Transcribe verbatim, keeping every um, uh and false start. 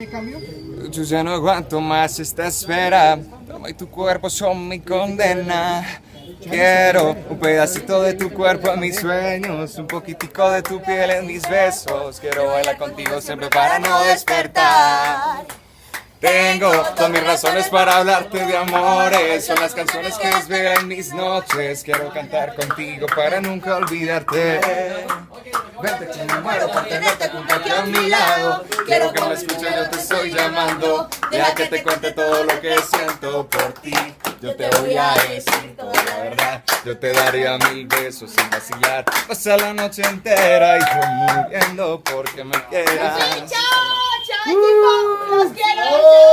Yo ya no aguanto más esta espera. Tu alma y tu cuerpo son mi condena. Quiero un pedacito de tu cuerpo en mis sueños, un poquitico de tu piel en mis besos. Quiero bailar contigo siempre para no despertar. Tengo todas mis razones para hablarte de amores. Son las canciones que desvelan mis noches. Quiero cantar contigo para nunca olvidarte. Vente que me muero por tenerte junto aquí a mi lado. Quiero que me escuches, yo te estoy llamando. Deja que te cuente todo lo que siento por ti. Yo te voy a decir toda la verdad. Yo te daría mil besos sin vacilar. Pasa la noche entera y yo muriendo porque me quieras. ¡Chao! ¡Chao, equipo! ¡Los quiero!